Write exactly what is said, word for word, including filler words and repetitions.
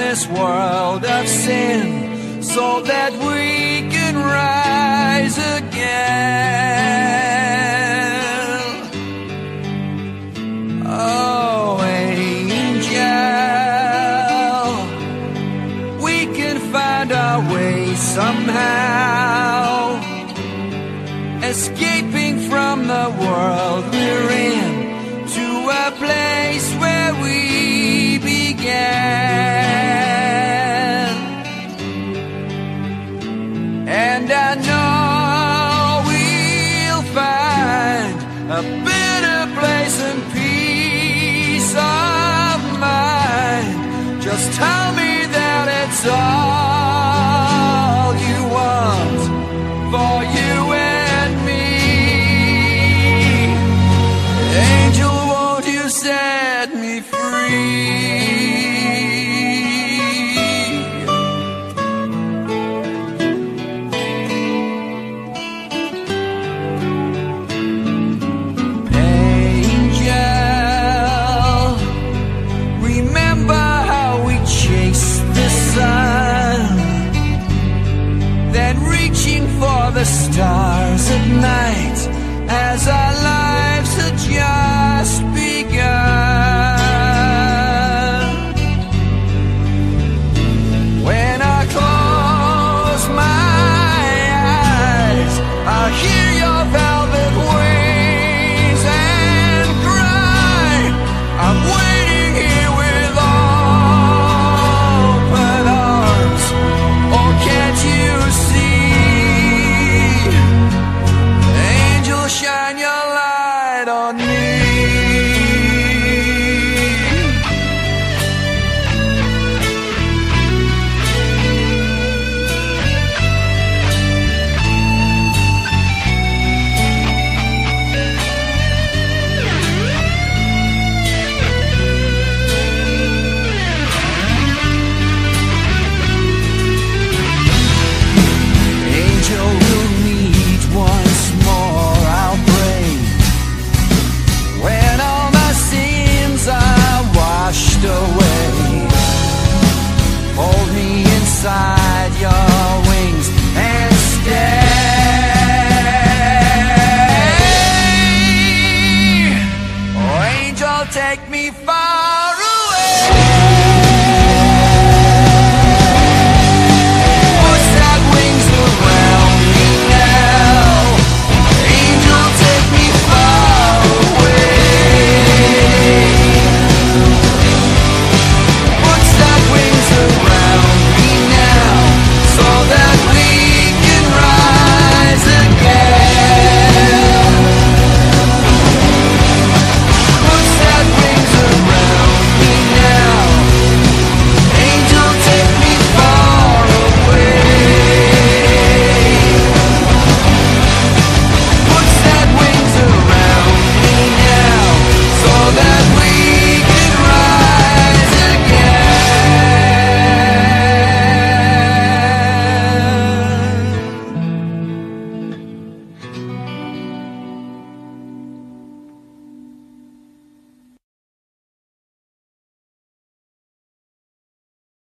this world of sin, so that we can rise again. Oh, angel, we can find our way somehow, escaping from the world we're in, to a place where we began. And I know we'll find a better place and peace of mind. Just tell me that it's all